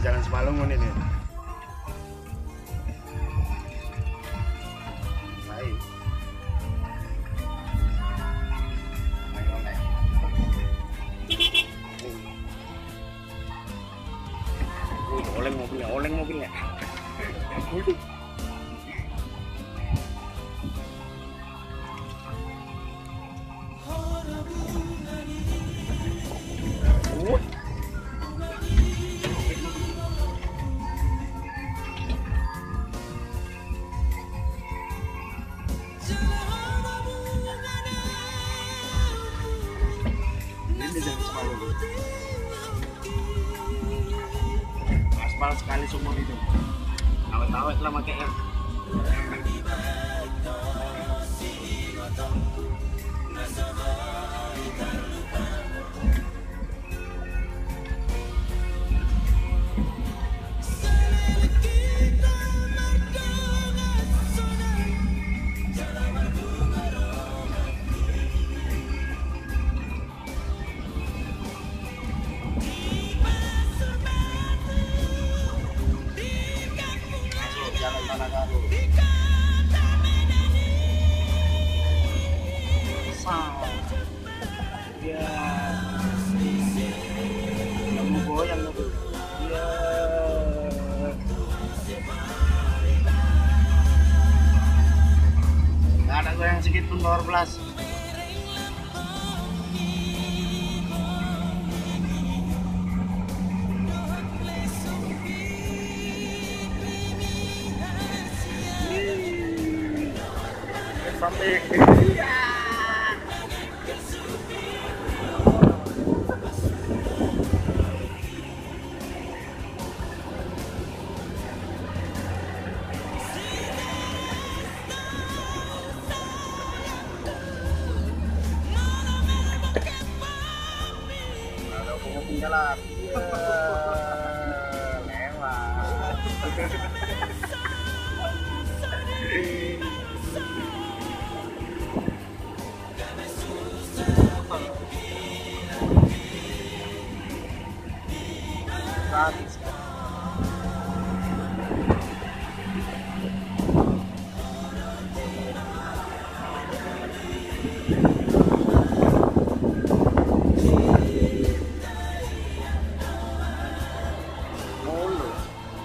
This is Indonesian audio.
Jalan Simalungun ini. Baik. Oleng mobilnya. Aspal sekali sumur itu. Awet-awet lah pakai ya. Ya, yang mau goyang mobil. Ya, nggak ada goyang sedikit pun power plus. Sampai jalan. Mewah.